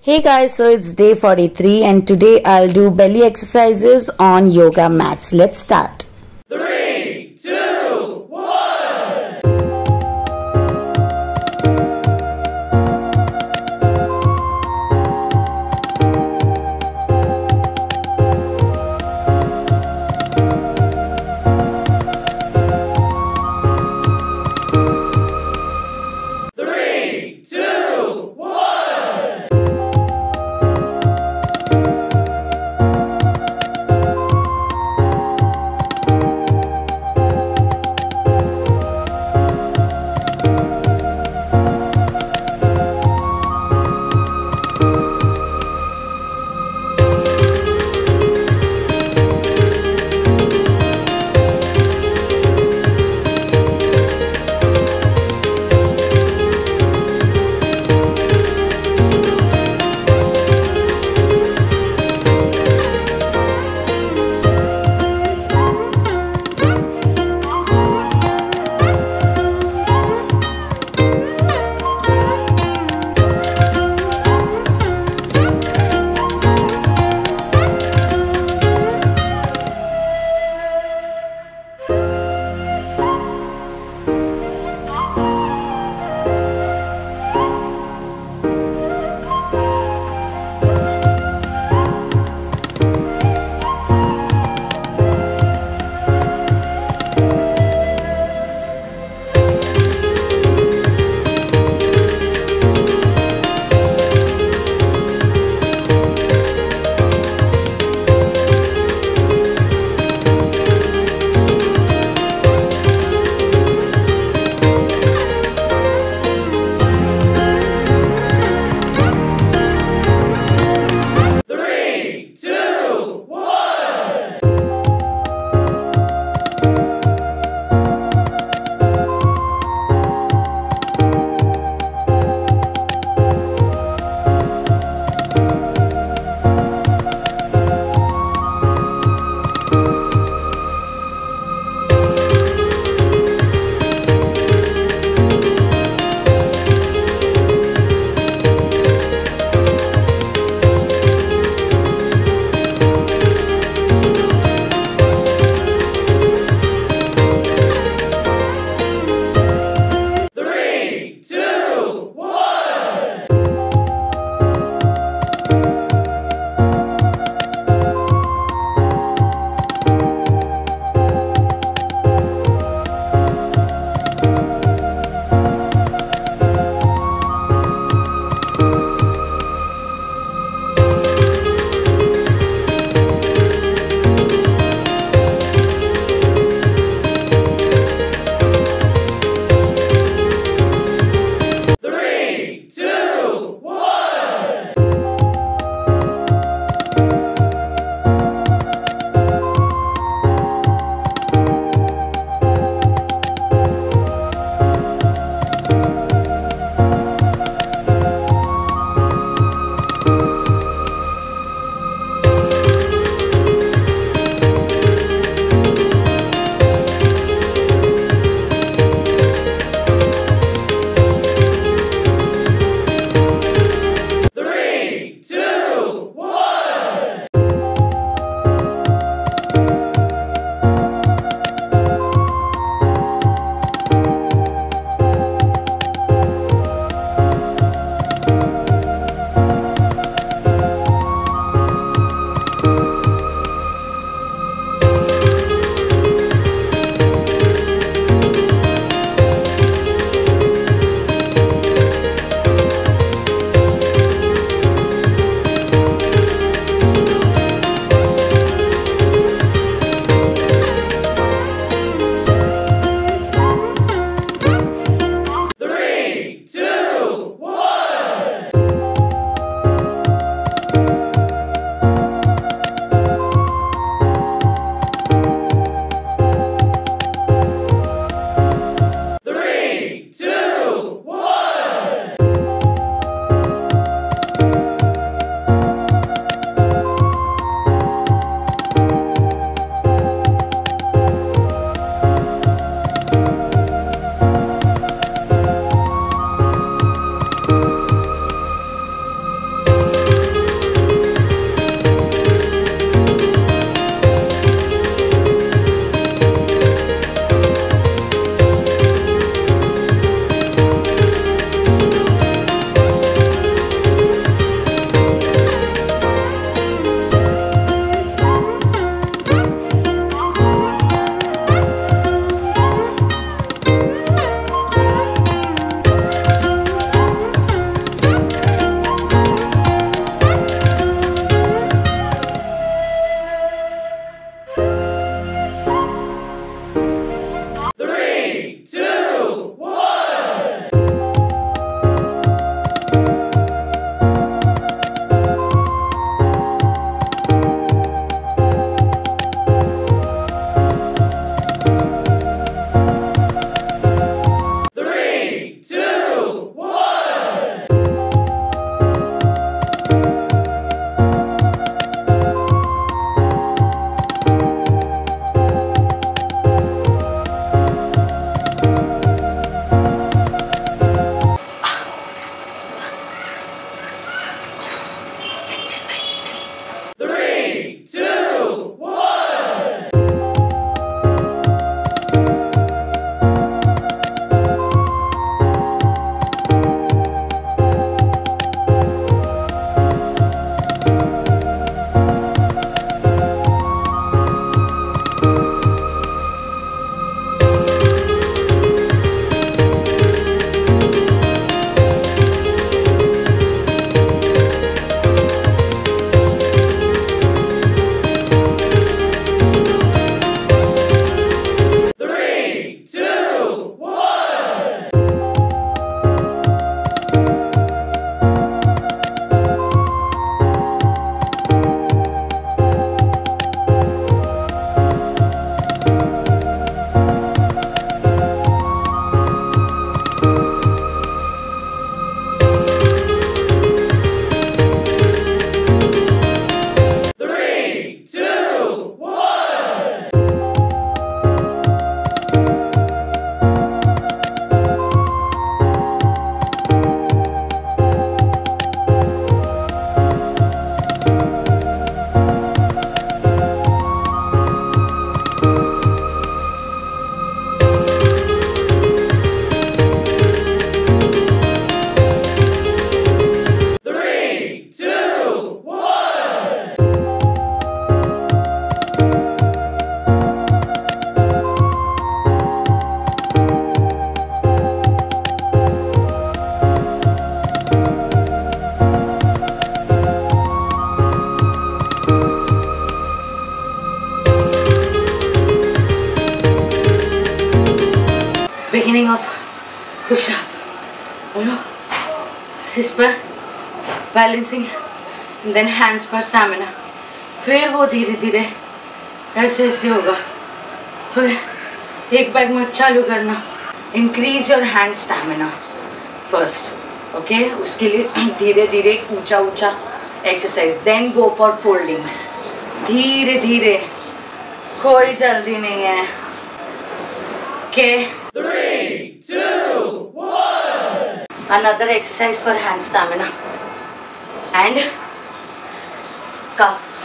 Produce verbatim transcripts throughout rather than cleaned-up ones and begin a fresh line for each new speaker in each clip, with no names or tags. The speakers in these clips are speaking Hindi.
Hey guys, so it's day forty-three and today I'll do belly exercises on yoga mats. Let's start.
Three, two, one. Three, two, one.
इस पर बैलेंसिंग, देन हैंड्स पर स्टैमिना, फिर वो धीरे धीरे ऐसे ऐसे होगा। फिर एक बैग में चालू करना, increase your hand stamina first, okay. उसके लिए धीरे धीरे ऊंचा ऊंचा exercise, then go for foldings, धीरे धीरे, कोई जल्दी नहीं है, okay.
Three, two, one.
Another exercise for hand stamina and calf.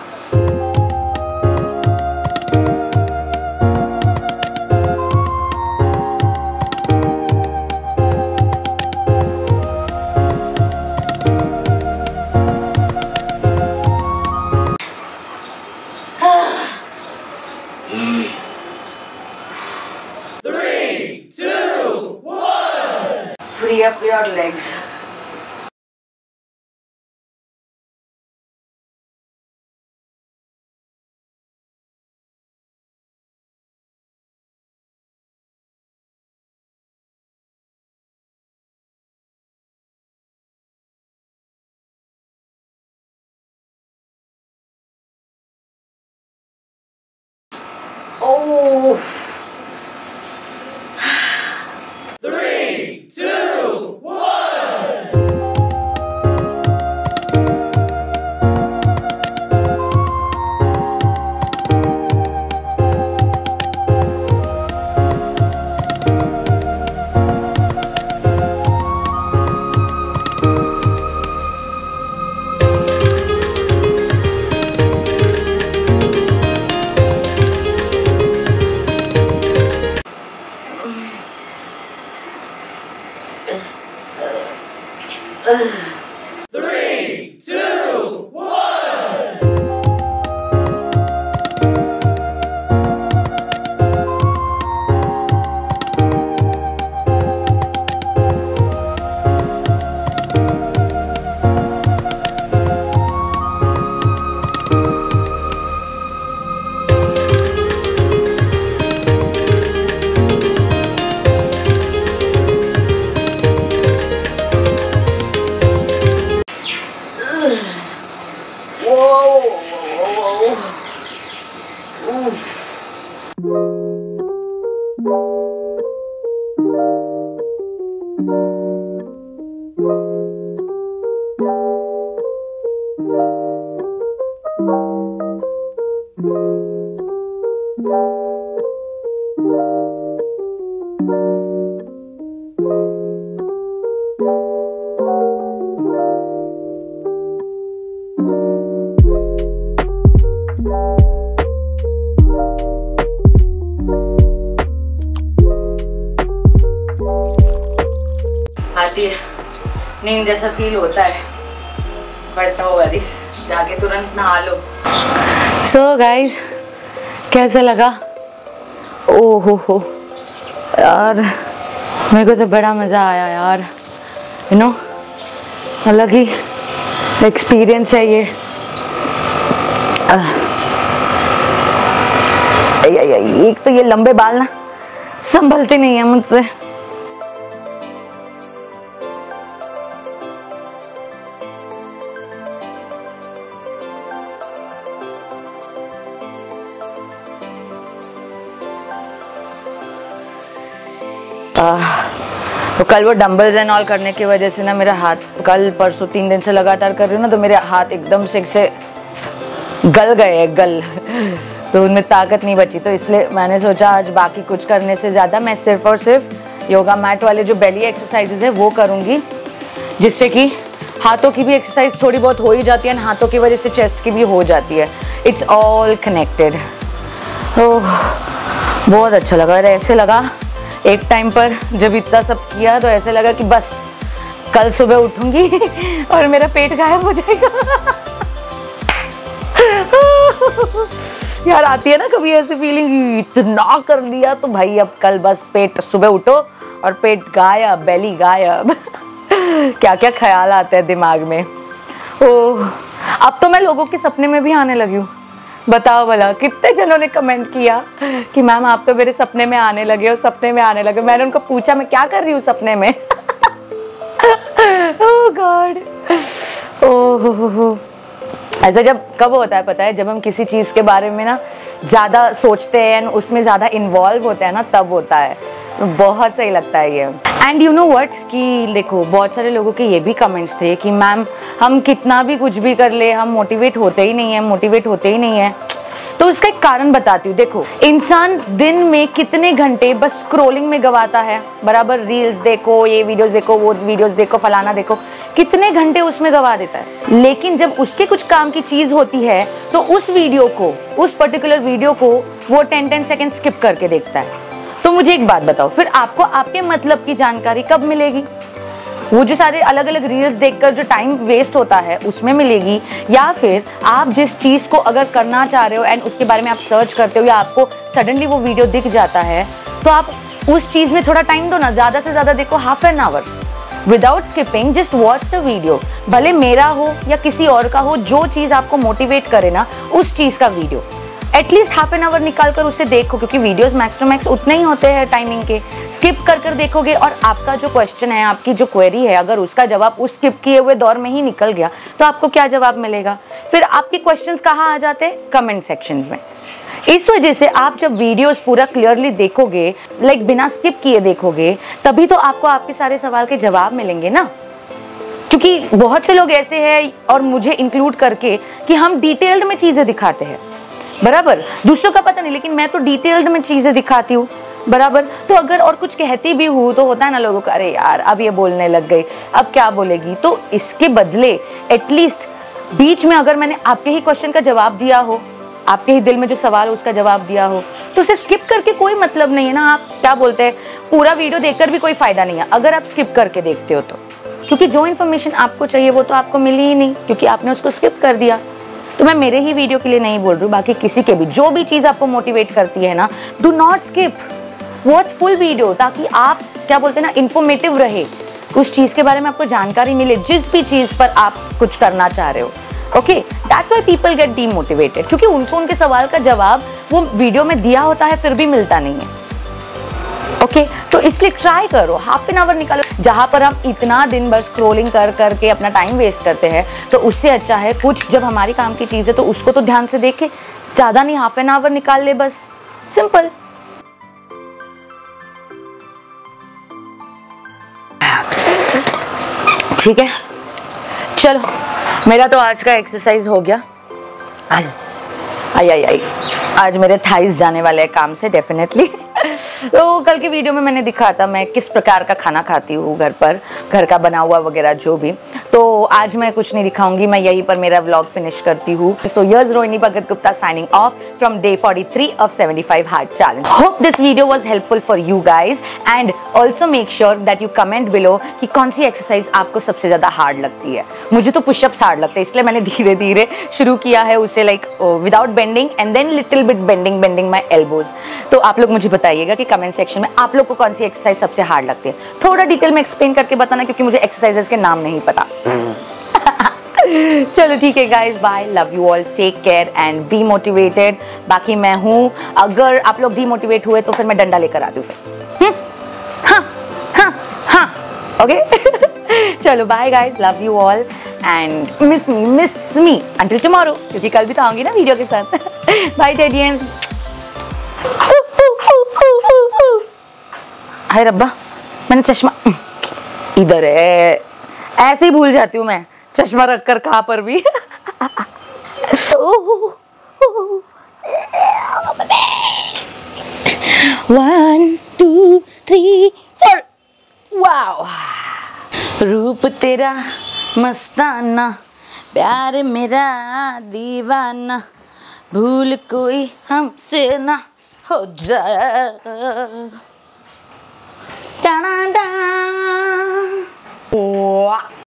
Three, two, one.
Free up your legs. Oh.
Three, two, one. Three, two, one.
Whoa, whoa, whoa. आती है नींद जैसा फील होता है, बट नो वरीज, जाके तुरंत नहा लो। सो गाइज, कैसा लगा? ओ हो हो यार, मेरे को तो बड़ा मज़ा आया यार, यू नो, अलग ही एक्सपीरियंस है ये। एक तो ये लंबे बाल ना संभलते नहीं है मुझसे। तो कल वो डंबल्स एंड ऑल करने की वजह से ना मेरा हाथ, कल परसों तीन दिन से लगातार कर रही हूँ ना, तो मेरे हाथ एकदम से से गल गए हैं, गल तो उनमें ताकत नहीं बची। तो इसलिए मैंने सोचा आज बाकी कुछ करने से ज़्यादा मैं सिर्फ और सिर्फ योगा मैट वाले जो बेली एक्सरसाइजेज है वो करूँगी, जिससे कि हाथों की भी एक्सरसाइज थोड़ी बहुत हो ही जाती है, और हाथों की वजह से चेस्ट की भी हो जाती है। It's all connected. ओह, बहुत अच्छा लगा। और ऐसे लगा एक टाइम पर जब इतना सब किया तो ऐसे लगा कि बस कल सुबह उठूंगी और मेरा पेट गायब हो जाएगा। यार आती है ना कभी ऐसी फीलिंग, इतना कर लिया तो भाई अब कल बस पेट, सुबह उठो और पेट गायब, बेली गायब। क्या क्या ख्याल आते हैं दिमाग में। ओह, अब तो मैं लोगों के सपने में भी आने लगी हूँ। बताओ भला कितने जनों ने कमेंट किया कि मैम आप तो मेरे सपने में आने लगे हो, सपने में आने लगे। मैंने उनको पूछा मैं क्या कर रही हूँ सपने में। गॉड, ओह हो हो। ऐसा जब कब होता है पता है, जब हम किसी चीज़ के बारे में ना ज़्यादा सोचते हैं एंड उसमें ज़्यादा इन्वॉल्व होते हैं ना, तब होता है। तो बहुत सही लगता है ये। एंड यू नो व्हाट कि देखो, बहुत सारे लोगों के ये भी कमेंट्स थे कि मैम हम कितना भी कुछ भी कर ले, हम मोटिवेट होते ही नहीं है, मोटिवेट होते ही नहीं है। तो उसका एक कारण बताती हूँ। देखो, इंसान दिन में कितने घंटे बस स्क्रोलिंग में गवाता है, बराबर। रील्स देखो, ये वीडियोस देखो, वो वीडियोस देखो, फलाना देखो, कितने घंटे उसमें गवा देता है। लेकिन जब उसके कुछ काम की चीज होती है तो उस वीडियो को, उस पर्टिकुलर वीडियो को वो टेन टेन सेकेंड स्किप करके देखता है। तो मुझे एक बात बताओ, फिर आपको आपके मतलब की जानकारी कब मिलेगी? वो जो सारे अलग अलग रील्स देखकर जो टाइम वेस्ट होता है उसमें मिलेगी, या फिर आप जिस चीज़ को अगर करना चाह रहे हो एंड उसके बारे में आप सर्च करते हो या आपको सडनली वो वीडियो दिख जाता है, तो आप उस चीज़ में थोड़ा टाइम दो ना, ज़्यादा से ज़्यादा देखो, half an hour without skipping, just watch the video. भले मेरा हो या किसी और का हो, जो चीज़ आपको मोटिवेट करे ना, उस चीज़ का video at least half an hour निकाल कर उसे देखो, क्योंकि वीडियोस मैक्स टू मैक्स उतने ही होते हैं टाइमिंग के। स्किप कर कर देखोगे और आपका जो क्वेश्चन है, आपकी जो क्वेरी है, अगर उसका जवाब उस स्किप किए हुए दौर में ही निकल गया तो आपको क्या जवाब मिलेगा? फिर आपके क्वेश्चंस कहाँ आ जाते हैं? कमेंट सेक्शंस में। इस वजह से आप जब वीडियोस पूरा क्लियरली देखोगे, लाइक बिना स्किप किए देखोगे, तभी तो आपको आपके सारे सवाल के जवाब मिलेंगे ना। क्योंकि बहुत से लोग ऐसे हैं, और मुझे इंक्लूड करके, कि हम डिटेल्ड में चीज़ें दिखाते हैं, बराबर। दूसरों का पता नहीं, लेकिन मैं तो डिटेल्ड में चीज़ें दिखाती हूँ, बराबर। तो अगर और कुछ कहती भी हूँ तो होता है ना लोगों का, अरे यार अब ये बोलने लग गई, अब क्या बोलेगी। तो इसके बदले एटलीस्ट बीच में अगर मैंने आपके ही क्वेश्चन का जवाब दिया हो, आपके ही दिल में जो सवाल है उसका जवाब दिया हो, तो उसे स्किप करके कोई मतलब नहीं है ना। आप क्या बोलते हैं, पूरा वीडियो देखकर भी कोई फायदा नहीं है अगर आप स्किप करके देखते हो तो, क्योंकि जो इन्फॉर्मेशन आपको चाहिए वो तो आपको मिली ही नहीं, क्योंकि आपने उसको स्किप कर दिया। तो मैं मेरे ही वीडियो के लिए नहीं बोल रही हूँ, बाकी किसी के भी, जो भी चीज़ आपको मोटिवेट करती है ना, do not skip, watch full video, ताकि आप क्या बोलते हैं ना, इन्फॉर्मेटिव रहे, उस चीज़ के बारे में आपको जानकारी मिले, जिस भी चीज़ पर आप कुछ करना चाह रहे हो। Okay, that's why people get demotivated, क्योंकि उनको उनके सवाल का जवाब वो वीडियो में दिया होता है फिर भी मिलता नहीं है। ओके okay, तो इसलिए ट्राई करो, हाफ एन आवर निकालो। जहाँ पर हम इतना दिन भर स्क्रोलिंग कर करके अपना टाइम वेस्ट करते हैं, तो उससे अच्छा है कुछ जब हमारी काम की चीज़ है तो उसको तो ध्यान से देखे, ज़्यादा नहीं, हाफ एन आवर निकाल ले बस, सिंपल। ठीक है, चलो, मेरा तो आज का एक्सरसाइज हो गया। आई आई आई आई आज मेरे थाइस जाने वाले हैं काम से, डेफिनेटली। तो कल के वीडियो में मैंने दिखा था मैं किस प्रकार का खाना खाती हूँ घर पर, घर का बना हुआ वगैरह जो भी। तो आज मैं कुछ नहीं दिखाऊंगी, मैं यहीं पर मेरा व्लॉग फिनिश करती हूँ। So here's Rohini Bhagat Gupta signing off from day forty three of seventy five hard challenge. Hope this video was helpful for you guys, and also make sure that you comment below कि कौन सी एक्सरसाइज आपको सबसे ज्यादा हार्ड लगती है। मुझे तो पुशअप्स हार्ड लगते हैं, इसलिए मैंने धीरे धीरे शुरू किया है उसे, like without bending and then little bit bending bending my elbows. तो आप लोग मुझे बताइएगा कि कमेंट सेक्शन में आप लोग को कौन सी एक्सरसाइज सबसे हार्ड लगती है। थोड़ा डिटेल में एक्सप्लेन करके बताना, क्योंकि मुझे एक्सरसाइजेस के नाम नहीं पता। चलो ठीक है guys, bye, love you all, take care and be motivated. बाकी मैं हूँ, अगर आप लोग डीमोटिवेट हुए तो फिर मैं डंडा लेकर आती हूँ फिर। हाँ हाँ हाँ, ओके। चलो bye guys, love you all and miss me miss me until tomorrow, क्योंकि कल भी तो आऊंगी ना वीडियो के साथ। बाय टेडियंस। हाय रब्बा, मैंने चश्मा इधर है, ऐसे ही भूल जाती हूँ मैं चश्मा रखकर कहाँ पर भी। One two three four, wow. रूप तेरा मस्ताना, प्यार मेरा दीवाना, भूल कोई हमसे ना हो जाए।